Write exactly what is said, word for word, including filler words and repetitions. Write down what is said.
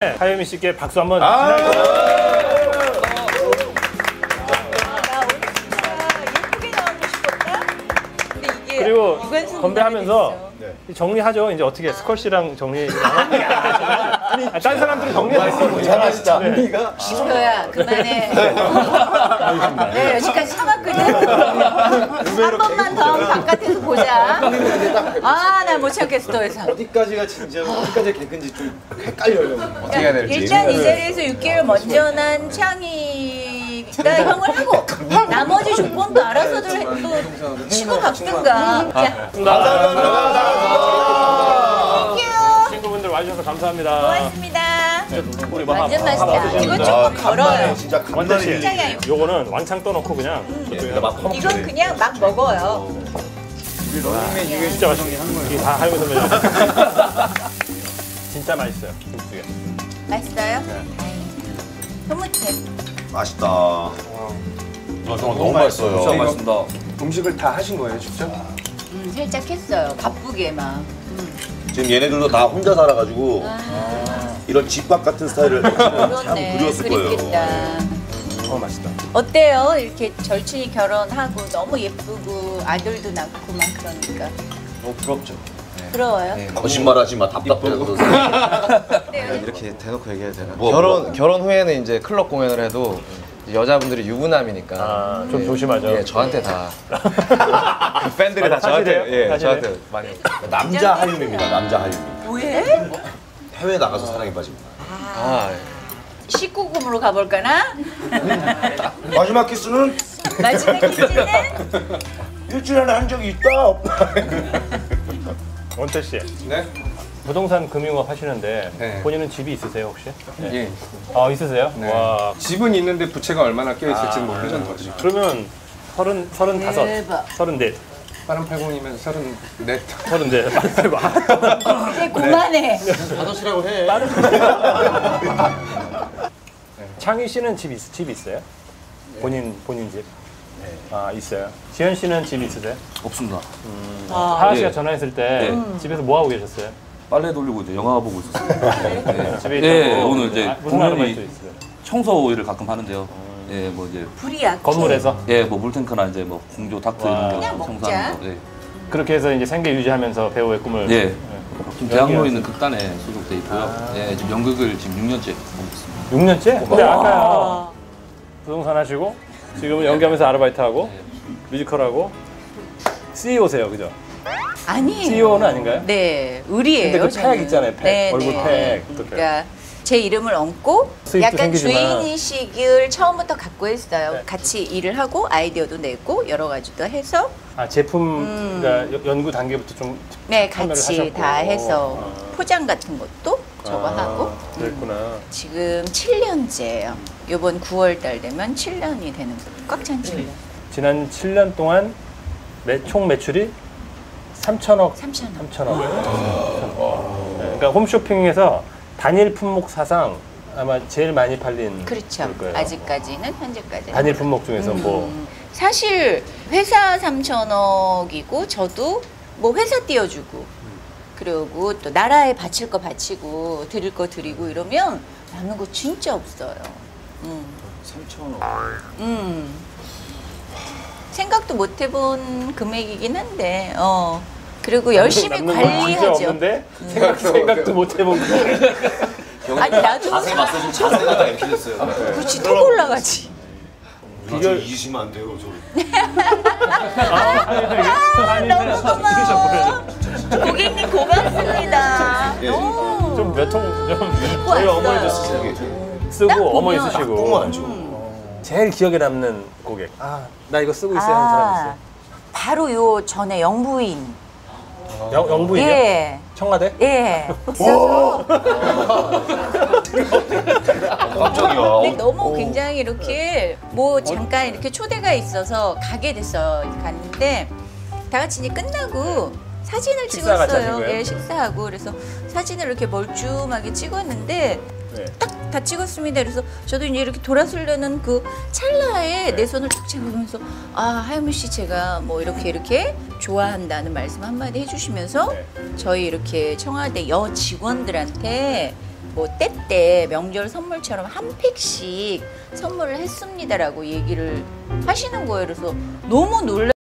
하유미 씨께 박수 한번. 아 그리고 건배하면서 네. 정리하죠. 이제 어떻게 스컬 씨랑 정리. 아니, 아, 딴 사람들이 정리했어. 잘하시다. 네가 시도야 그만해. 네, 여기까지 참았거든. 한 번만 더 바깥에서 보자. 아, 나 못 참겠어 더 이상. 어디까지가 진지하고 어디까지가 개근지 좀 헷갈려요. 어떻게 해야 될지. 일단 이 자리에서 육 개월 먼저 난 창희가 형을 하고 나머지 조건도 알아서들 해- 또 치고 박든가. 자, 친구분들 와주셔서 감사합니다. 고맙습니다. 우리 뭐 완전 한- 맛있다. 한 이거 번 조금 걸어요. 진짜 원태 씨, 굉장히 아니고. 요거는 왕창 떠놓고 그냥 이건 그냥 막 먹어요. 진짜 맛있어. 이게 다 하유미 선배님. 진짜 맛있어요. 김치찌개. 맛있어요? 네. 흐뭇해. 맛있다. 아, 정말 너무 맛있어요. 진짜 맛있습니다. 음식을 다 하신 거예요, 직접? 음, 살짝 했어요. 바쁘게 막. 음. 지금 얘네들도 다 혼자 살아가지고 이런 집밥 같은 스타일을 참 그렇네. 그리웠을 거예요. 그립겠다. 어 맛있다. 어때요? 이렇게 절친이 결혼하고 너무 예쁘고 아들도 낳고 막 그러니까. 너무 부럽죠. 부러워요? 네. 거짓말하지 마. 답답해. 네. 이렇게 대놓고 얘기해도 되나? 뭐, 결혼 뭐. 결혼 후에는 이제 클럽 공연을 해도 여자분들이 유부남이니까 아, 좀 예, 조심하죠. 예, 저한테 다 그 팬들이 다 사실이에요? 저한테 예, 사실이에요? 저한테 많이 남자 하유미입니다. 남자 하유미. 왜? 해외 나가서 사랑에 빠집니다. 아, 십구 금으로 가볼까나? 마지막 키스는 마지막 퀴즈는? 일주일에 한 적이 있다 없다. 원태 씨, 네? 부동산 금융업 하시는데 네. 본인은 집이 있으세요 혹시? 네. 예. 아 있으세요? 네. 와. 집은 있는데 부채가 얼마나 껴 있을지는 모르는 거죠. 그러면 서른 서른 다섯, 대박. 서른 넷, 빠른 팔공이면 서른 넷. 서른 넷. 아이고. 이제 그만해. 다섯이라고 해. 창희 씨는 집 있, 집 있어요? 본인 본인 집? 아 있어요. 지현 씨는 집 있으세요? 없습니다. 아, 하하 씨가 예. 전화했을 때 네. 집에서 뭐 하고 계셨어요? 빨래 돌리고 이제 영화 보고 있었어요. 네. 집에 예, 있다고. 오늘 이제 아, 무슨 하루가 동료이 또 있어요? 청소 일을 가끔 하는데요. 예, 뭐 이제 불이 약해. 건물에서 예, 뭐 물탱크나 이제 뭐 공조 닥트 와. 이런 거 그냥 먹자. 청소하는 거. 예. 그렇게 해서 이제 생계 유지하면서 배우의 꿈을. 예. 지금 대학로에 연기하세요. 있는 극단에 소속돼 있고요. 예, 지금 연극을 지금 육 년째 하고 있습니다. 육 년째? 근데 아까요 부동산 하시고 지금은 연기하면서 아르바이트 하고 뮤지컬하고 씨이오세요, 그죠? 아니. 씨이오는 아닌가요? 네, 의리예요. 근데 그 저는. 팩 있잖아요, 팩. 네, 얼굴 네. 팩. 어떡해. 그러니까 제 이름을 얹고 수입도 약간 생기지만. 주인의식을 처음부터 갖고 했어요. 네. 같이 일을 하고 아이디어도 내고 여러 가지도 해서 아 제품 음. 그러니까 여- 연구 단계부터 좀 네, 참여를 같이 하셨고. 다 해서 아. 포장 같은 것도 저거 아, 하고 그랬구나. 지금 칠 년째예요. 이번 구월 달 되면 칠 년이 되는 거예요. 꽉 찬 칠 년. 지난 칠 년 동안 매, 총 매출이 삼천억. 삼천억. 삼천억. 네, 그러니까 홈쇼핑에서 단일 품목 사상 아마 제일 많이 팔린 그렇죠. 그럴 거예요. 아직까지는 현재까지는. 단일 품목 중에서 뭐 음, 사실 회사 삼천억이고 저도 뭐 회사 띄워주고 그리고 또 나라에 바칠 거 바치고 드릴 거 드리고 이러면 남는 거 진짜 없어요. 음. 삼천억. 음. 생각도 못 해본 금액이긴 한데, 어. 그리고 열심히 남는 건 진짜 관리하죠. 없는데 생각, 생각도 못 해본 거. 아니, 나도. 자세 봤어. 지금 자세가 다 이렇게 됐어요. 그렇지, 톡 올라가지. 이걸 잊으시면 안 돼요. 저. 아, 너무 고마워. 고객님 고맙습니다. 예. 오. 좀 몇 통 좀 저희 왔어요. 어머니도 쓰시고. 딱 쓰고 보면 어머니 딱 쓰시고. 똥을 안 줘. 제일 기억에 남는 고객. 아, 나 이거 쓰고 있어요 하는 사람 있어요. 바로 요 전에 영부인. 영, 영부인이요? 예. 청와대? 예. 있어서. 깜짝이야. 근데 너무 굉장히 이렇게 뭐 잠깐 이렇게 초대가 있어서 가게 됐어요. 갔는데 다 같이 이제 끝나고 사진을 식사 같이 하신 찍었어요. 거예요? 예, 식사하고 그래서 사진을 이렇게 멀쩡하게 찍었는데 네. 딱 다 찍었습니다. 그래서 저도 이제 이렇게 돌아서려는 그 찰나에 내 손을 탁 잡으면서 아 하유미 씨 제가 뭐 이렇게 이렇게 좋아한다는 말씀 한마디 해주시면서 네. 저희 이렇게 청와대 여 직원들한테 뭐 때때 명절 선물처럼 한 팩씩 선물을 했습니다라고 얘기를 하시는 거예요. 그래서 너무 놀라.